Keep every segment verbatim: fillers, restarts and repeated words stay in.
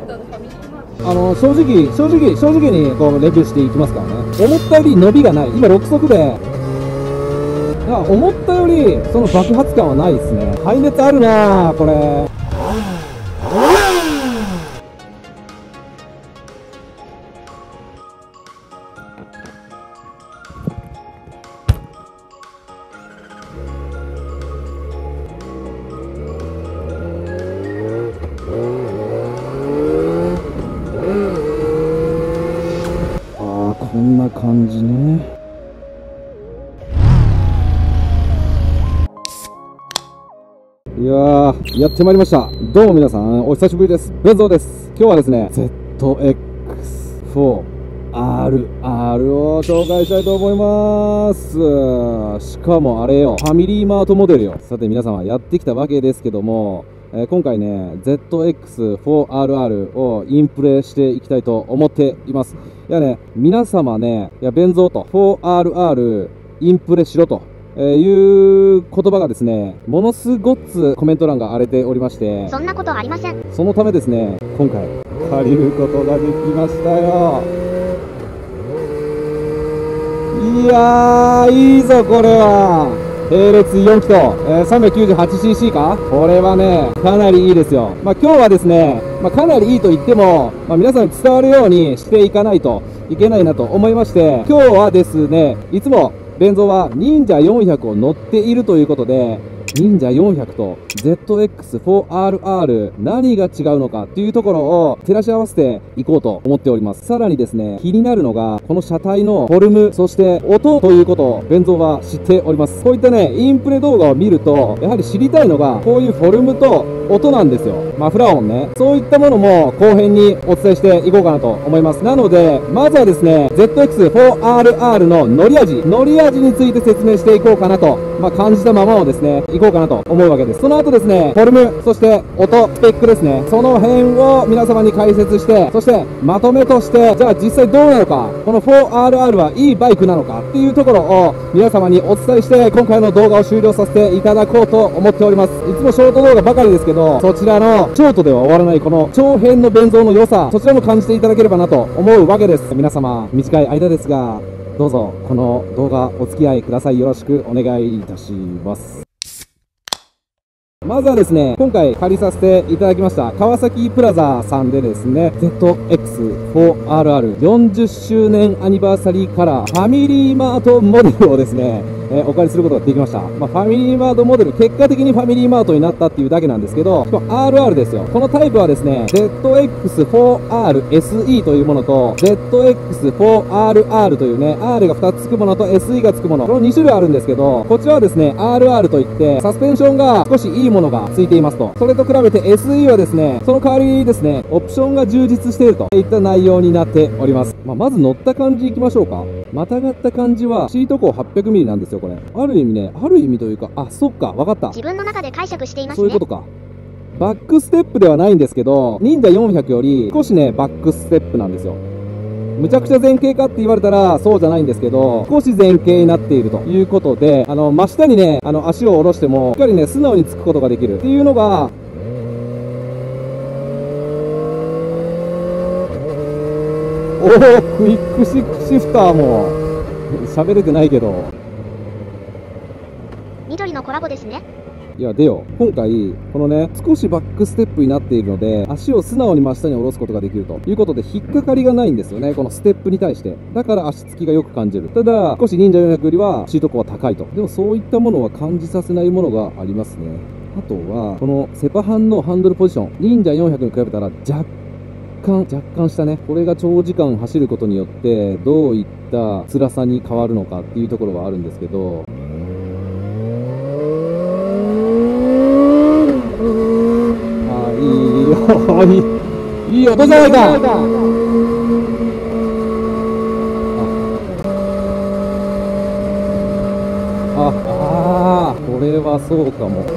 あの正直正直正直にこうレビューしていきますからね。思ったより伸びがない。今ろく速で、いや思ったよりその爆発感はないですね。排熱あるなこれ。こんな感じね。いやー、やってまいりました。どうも皆さん、お久しぶりです。ベンゾーです。今日はですね、ゼットエックスフォーアールアール を紹介したいと思います。しかもあれよ、ファミリーマートモデルよ。さて皆様、やってきたわけですけども、えー、今回ね、ゼットエックスフォーアールアール をインプレしていきたいと思っています。いやね、皆様ね、いや、ベンゾーと フォーアールアール インプレしろと、えー、いう言葉がですね、ものすごつコメント欄が荒れておりまして、 そんなことありません。 そのためですね、今回、借りることができましたよ。いやー、いいぞ、これは。並列よん気筒、えー、さんびゃくきゅうじゅうはちシーシー かこれはね、かなりいいですよ。まあ今日はですね、まあかなりいいと言っても、まあ皆さんに伝わるようにしていかないといけないなと思いまして、今日はですね、いつも、ベンゾーは忍者よんひゃくを乗っているということで、忍者よんひゃくと ゼットエックスフォーアールアール 何が違うのかっていうところを照らし合わせていこうと思っております。さらにですね、気になるのがこの車体のフォルム、そして音ということをベンゾーは知っております。こういったね、インプレ動画を見ると、やはり知りたいのがこういうフォルムと音なんですよ。マフラー音ね。そういったものも後編にお伝えしていこうかなと思います。なので、まずはですね、ゼットエックスフォーアールアール の乗り味、乗り味について説明していこうかなと、まあ、感じたままをですね、いこうかなと思うわけです。その後ですね、フォルム、そして音、スペックですね。その辺を皆様に解説して、そしてまとめとして、じゃあ実際どうなのか、この フォーアールアール はいいバイクなのかっていうところを皆様にお伝えして、今回の動画を終了させていただこうと思っております。いつもショート動画ばかりですけど、そちらのショートでは終わらないこの長編のベンゾーの良さ、そちらも感じていただければなと思うわけです。皆様、短い間ですが、どうぞこの動画お付き合いください。よろしくお願いいたします。まずはですね、今回借りさせていただきました川崎プラザさんでですね、ゼットエックスフォーアールアールよんじゅっしゅうねんアニバーサリーカラーファミリーマートモデルをですね、えー、お借りすることができました。まあ、ファミリーマートモデル、結果的にファミリーマートになったっていうだけなんですけど、しかも アールアール ですよ。このタイプはですね、ゼットエックスフォーアールエスイー というものと、ゼットエックスフォーアールアール というね、R がふたつつくものと エスイー がつくもの、このに種類あるんですけど、こちらはですね、アールアール といって、サスペンションが少しいいものがついていますと。それと比べて エスイー はですね、その代わりにですね、オプションが充実しているといった内容になっております。まあ、まず乗った感じいきましょうか。またがった感じは、シート高 はっぴゃくミリ なんですよ、これ。ある意味ね、ある意味というか、あ、そっか、わかった。 自分の中で解釈していますね。 そういうことか。バックステップではないんですけど、忍者よんひゃくより少しね、バックステップなんですよ。むちゃくちゃ前傾かって言われたらそうじゃないんですけど、少し前傾になっているということで、あの、真下にね、あの、足を下ろしても、しっかりね、素直につくことができるっていうのが、おー、クイックシシフターも、喋れてないけど。 緑のコラボですね。 いや、でよ、今回、このね、少しバックステップになっているので、足を素直に真下に下ろすことができるということで、引っかかりがないんですよね、このステップに対して。だから足つきがよく感じる。ただ、少し忍者よんひゃくよりはシート高は高いと。でもそういったものは感じさせないものがありますね。あとは、このセパハンのハンドルポジション、忍者よんひゃくに比べたら若干、若干下ね。これが長時間走ることによって、どういった辛さに変わるのかっていうところはあるんですけど、いいよ、いい音じゃないか。あ、ああ、これはそうかも。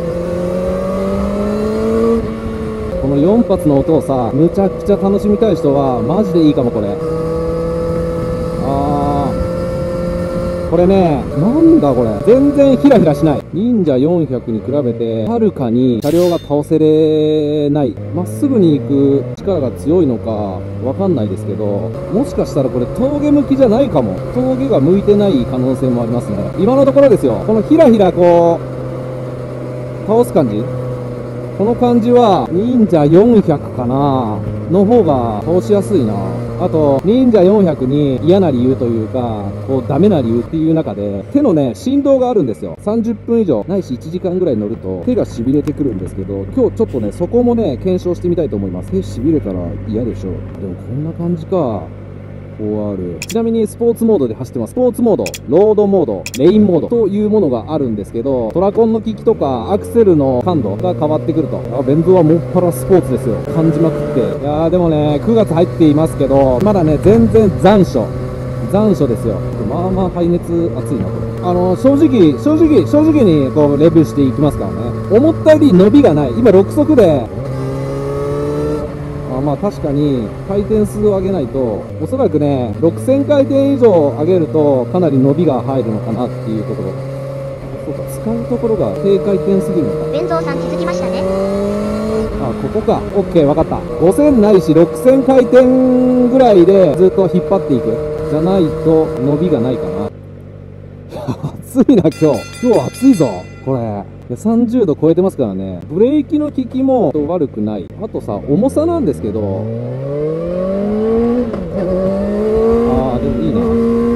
このよん発の音をさ、むちゃくちゃ楽しみたい人は、マジでいいかも、これ。ああ。 これね、なんだこれ。全然ヒラヒラしない。忍者よんひゃくに比べて、はるかに車両が倒せれない。まっすぐに行く力が強いのか、わかんないですけど、もしかしたらこれ峠向きじゃないかも。峠が向いてない可能性もありますね。今のところですよ。このヒラヒラこう、倒す感じこの感じは、忍者よんひゃくかなの方が倒しやすいな。あと、忍者よんひゃくに嫌な理由というか、こう、ダメな理由っていう中で、手のね、振動があるんですよ。さんじゅっぷん以上、ないしいちじかんぐらい乗ると、手が痺れてくるんですけど、今日ちょっとね、そこもね、検証してみたいと思います。手痺れたら嫌でしょ。でもこんな感じか。フォーアール。ちなみにスポーツモードで走ってます。スポーツモード、ロードモード、レインモードというものがあるんですけど、トラコンの効きとかアクセルの感度が変わってくると。あ、ベンゾはもっぱらスポーツですよ。感じまくって。いやーでもね、くがつ入っていますけど、まだね、全然残暑。残暑ですよ。まあまあ排熱熱いな、これ。あの、正直、正直、正直にこう、レビューしていきますからね。思ったより伸びがない。今ろく速で、まあ確かに回転数を上げないと、おそらくね、ろくせん回転以上上げるとかなり伸びが入るのかなっていうところ。そうか、使うところが低回転すぎるのか。 弁蔵さん気づきましたね。 あ、ここか。オッケー、わかった。ごせんないしろくせん回転ぐらいでずっと引っ張っていく。じゃないと伸びがないかな。暑いな、今日。今日暑いぞ、これ。さんじゅうど超えてますからね。ブレーキの効きも悪くない。あとさ、重さなんですけど。ああ、でもいいな。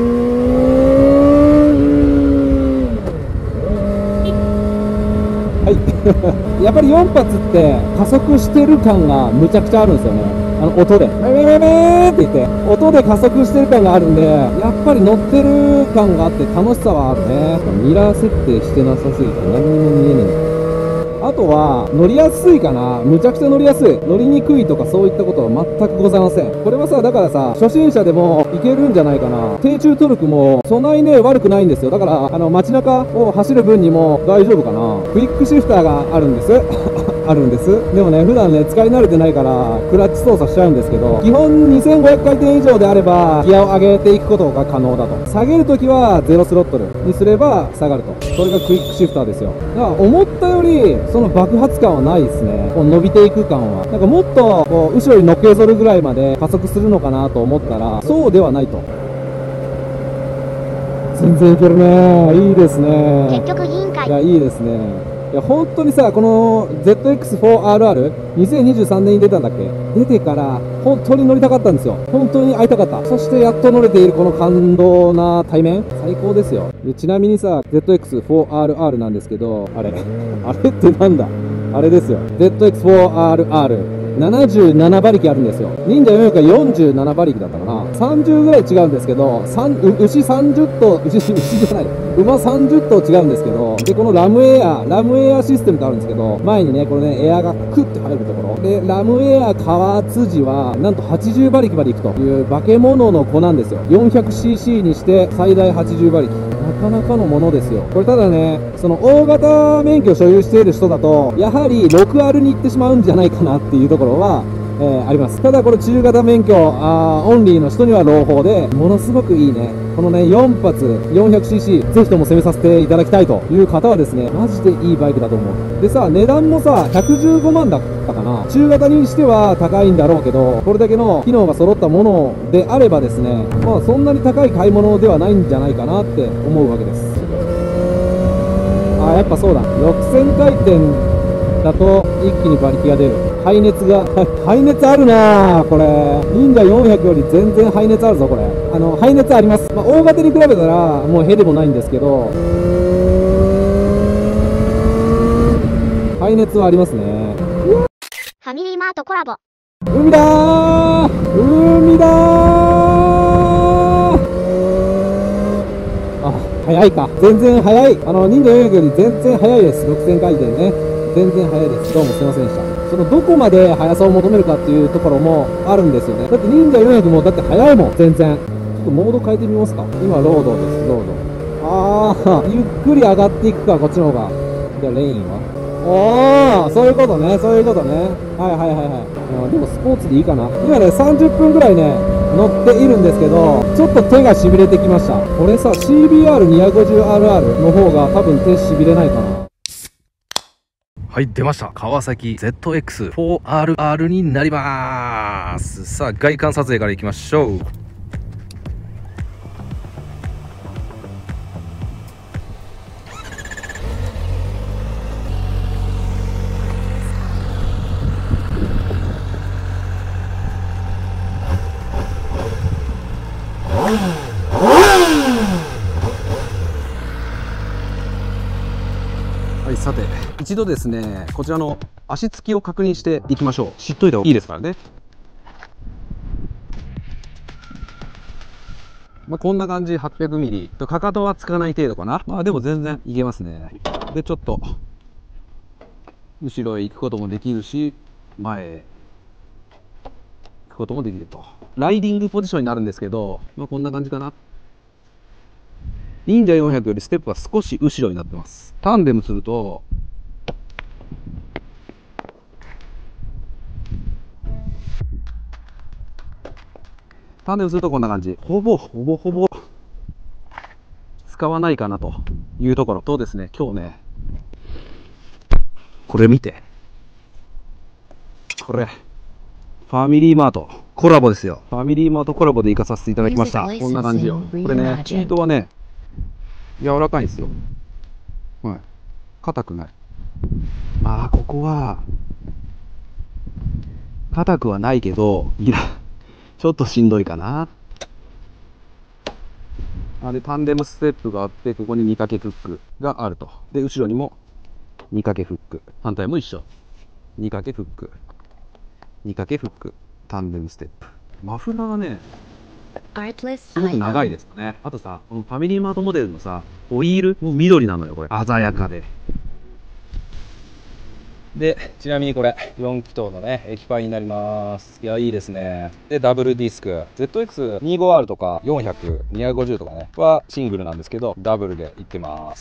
はい。やっぱりよん発って加速してる感がむちゃくちゃあるんですよね。あの音で。メメメメーって言って、音で加速してる感があるんで、やっぱり乗ってる感があって楽しさはあるね。ミラー設定してなさすぎて何にも見えねえ。あとは、乗りやすいかな。むちゃくちゃ乗りやすい。乗りにくいとかそういったことは全くございません。これはさ、だからさ、初心者でもいけるんじゃないかな。低中トルクも、そないね、悪くないんですよ。だから、あの、街中を走る分にも大丈夫かな。クイックシフターがあるんです。あるんです。でもね、普段ね、使い慣れてないから、クラッチ操作しちゃうんですけど、基本にせんごひゃく回転以上であれば、ギアを上げていくことが可能だと。下げるときはゼロスロットルにすれば下がると。それがクイックシフターですよ。だから思ったより、その爆発感はないですね。こう伸びていく感は。なんかもっと、こう、後ろにのけぞるぐらいまで加速するのかなと思ったら、そうではないと。全然いけるね。いいですね。 結局委員会。 いや、いいですね。いや、本当にさ、この ゼットエックスフォーアールアール、にせんにじゅうさんねんに出たんだっけ？出てから、本当に乗りたかったんですよ。本当に会いたかった。そしてやっと乗れているこの感動な対面、最高ですよ。で、ちなみにさ、ゼットエックスフォーアールアール なんですけど、あれあれってなんだあれですよ。ゼットエックスフォーアールアール。ななじゅうなな馬力あるんですよ。忍者よんひゃくはよんじゅうなな馬力だったかな。さんじゅうぐらい違うんですけど、牛さんじゅっ頭、牛、牛じゃない。馬さんじゅっ頭違うんですけど、で、このラムエア、ラムエアシステムってあるんですけど、前にね、これね、エアがクッて入るところ。で、ラムエア川辻は、なんとはちじゅう馬力まで行くという化け物の子なんですよ。よんひゃくシーシー にして最大はちじゅう馬力。なかなかのものですよ。これただね、その大型免許を所有している人だと、やはり ろくアール に行ってしまうんじゃないかなっていうところは、えー、あります。ただこれ中型免許あーオンリーの人には朗報で、ものすごくいいね。このね、よん発 よんひゃくシーシー、ぜひとも攻めさせていただきたいという方はですね、マジでいいバイクだと思う。でさ、値段もさ、ひゃくじゅうごまんだったかな。中型にしては高いんだろうけど、これだけの機能が揃ったものであればですね、まあそんなに高い買い物ではないんじゃないかなって思うわけです。あー、やっぱそうだ。ろくせん回転だと一気に馬力が出る。排熱が、排熱あるなぁ、これ。忍者よんひゃくより全然排熱あるぞ、これ。あの、排熱あります。まあ、大型に比べたら、もうへでもないんですけど、排熱はありますね。 ファミリーマートコラボ。 海だー海だーあ、早いか。全然早い。あの、忍者よんひゃくより全然早いです。ろくせん回転ね。全然早いです。どうもすいませんでした。そのどこまで速さを求めるかっていうところもあるんですよね。だって忍者よんひゃくもだって速いもん、全然。ちょっとモード変えてみますか。今、ロードです、ロード。あー、ゆっくり上がっていくか、こっちの方が。じゃあ、レインはおー、そういうことね、そういうことね。はいはいはいはい。あでもスポーツでいいかな。今ね、さんじゅっぷんぐらいね、 乗っているんですけど、ちょっと手がしびれてきました。これさ シービーアールにひゃくごじゅうアールアール の方が多分手しびれないかな。 はい、出ました。川崎 ゼットエックスフォーアールアール になります。さあ、外観撮影からいきましょう。はい、さて一度ですね、こちらの足つきを確認していきましょう。知っといた方がいいですからね。まあ、こんな感じ はっぴゃくミリ とかかとはつかない程度かな。まあでも全然いけますね。でちょっと後ろへ行くこともできるし、前へ行くこともできると。ライディングポジションになるんですけど、まあ、こんな感じかな。忍者よんひゃくよりステップは少し後ろになってます。タンデムするとタンデムするとこんな感じ。ほぼほぼほぼ使わないかなというところとですね、今日ね、これ見て。これ、ファミリーマートコラボですよ。ファミリーマートコラボで行かさせていただきました。こんな感じよ。これね、シートはね、柔らかいんですよ。はい。硬くない。まあ、ここは、硬くはないけど、いや、ちょっとしんどいかな。あで、タンデムステップがあって、ここににかけフックがあると。で、後ろにもにかけフック。反対も一緒。にかけフック。にかけフック。タンデムステップ。マフラーがね、すごく長いですかね。あとさ、このファミリーマートモデルのさ、ホイールも緑なのよ、これ。鮮やかで。で、ちなみにこれ、よん気筒のね、液パイになります。いや、いいですね。で、ダブルディスク。ゼットエックスにじゅうごアール とかよんひゃく、にひゃくごじゅうとかね、はシングルなんですけど、ダブルでいってます。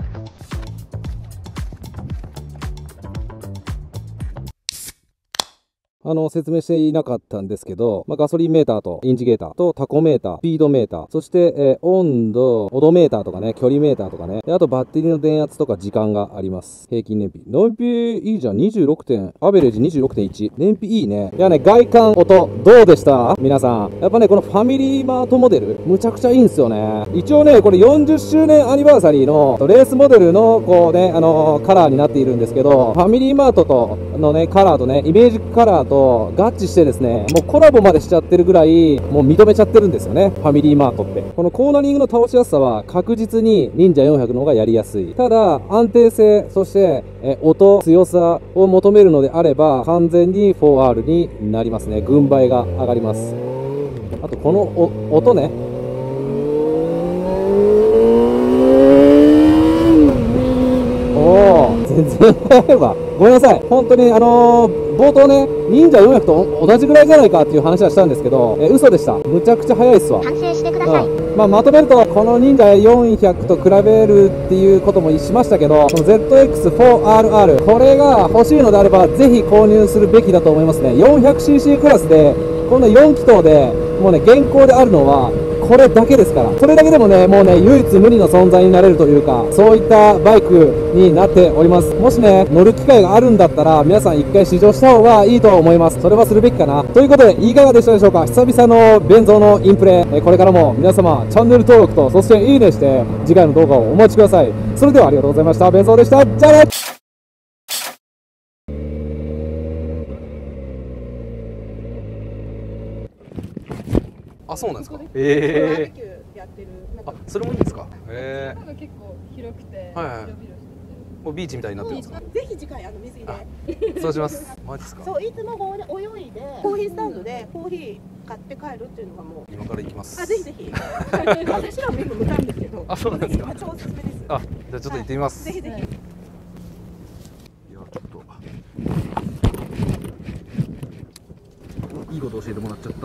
あの、説明していなかったんですけど、まあ、ガソリンメーターとインジゲーターとタコメーター、スピードメーター、そして、えー、温度、オドメーターとかね、距離メーターとかね、であとバッテリーの電圧とか時間があります。平均燃費。燃費いいじゃん。にじゅうろくてん、アベレージ にじゅうろくてんいち。燃費いいね。いやね、外観、音、どうでした皆さん。やっぱね、このファミリーマートモデル、むちゃくちゃいいんですよね。一応ね、これよんじゅっしゅうねんアニバーサリーのレースモデルの、こうね、あのー、カラーになっているんですけど、ファミリーマートとのね、カラーとね、イメージカラーと合致してですね、もうコラボまでしちゃってるぐらい、もう認めちゃってるんですよね、ファミリーマートって。このコーナリングの倒しやすさは確実に忍者よんひゃくの方がやりやすい。ただ、安定性、そして、え音、強さを求めるのであれば、完全に フォーアール になりますね。軍配が上がります。あと、このお音ね。おー、全然速いわ。ごめんなさい。本当に、あのー、冒頭ね、忍者よんひゃくと同じぐらいじゃないかっていう話はしたんですけど、え嘘でした。むちゃくちゃ速いっすわ。 反省してください。 うん、まあ、まとめると、この忍者よんひゃくと比べるっていうこともしましたけど、この ゼットエックスフォーアールアール、これが欲しいのであれば、ぜひ購入するべきだと思いますね。よんひゃくシーシー クラスで、このよん気筒で、もうね、現行であるのは、これだけですから。それだけでもね、もうね、唯一無二の存在になれるというか、そういったバイクになっております。もしね、乗る機会があるんだったら、皆さん一回試乗した方がいいと思います。それはするべきかな。ということで、いかがでしたでしょうか。久々のベンゾーのインプレ、これからも皆様、チャンネル登録と、そしていいねして、次回の動画をお待ちください。それではありがとうございました。ベンゾーでした。じゃあね。 あ、そうなんですか。ええー。やってる。 あ、それもいいんですか。へえ。 なんか結構広くて、 はいはい。 広々してて。 もうビーチみたいになってるんですか。 ぜひ次回あの水着で。 そうします。マジですか。 そういつもここで泳いで、コーヒースタンドでコーヒー買って帰るっていうのがもう。 今から行きます。 あ、ぜひぜひ。私らも今向かうんですけど。 あ、そうなんですか。 超おすすめです。 あ、じゃあちょっと行ってみます。 ぜひぜひ。 いや、ちょっと。いいこと教えてもらっちゃった。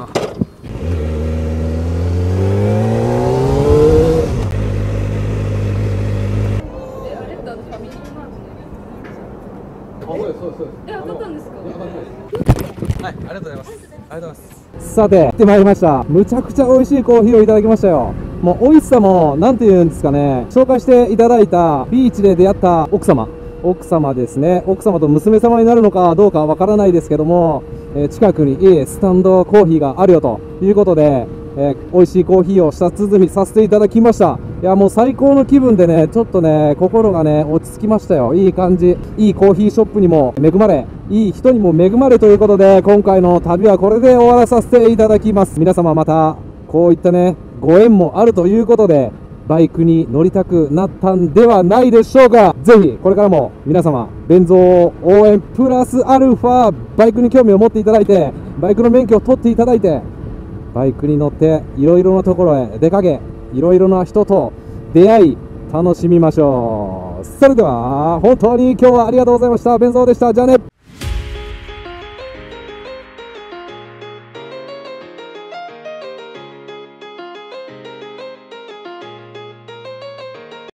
え、当たったんですか？ はい、ありがとうございます。 ありがとうございます。 さて、来てまいりました。むちゃくちゃ美味しいコーヒーをいただきましたよ。もう美味しさも、なんて言うんですかね、紹介していただいたビーチで出会った奥様。奥様ですね。奥様と娘様になるのかどうかわからないですけども、えー近くにいいスタンドコーヒーがあるよということで、えー美味しいコーヒーを舌鼓させていただきました。いや、もう最高の気分でね、ちょっとね、心がね、落ち着きましたよ。いい感じ。いいコーヒーショップにも恵まれ、いい人にも恵まれということで、今回の旅はこれで終わらさせていただきます。皆様また、こういったね、ご縁もあるということで、バイクに乗りたくなったんではないでしょうか。ぜひ、これからも皆様、弁蔵応援プラスアルファ、バイクに興味を持っていただいて、バイクの免許を取っていただいて、バイクに乗っていろいろなところへ出かけ、いろいろな人と出会い、楽しみましょう。それでは、本当に今日はありがとうございました。弁蔵でした。じゃあね。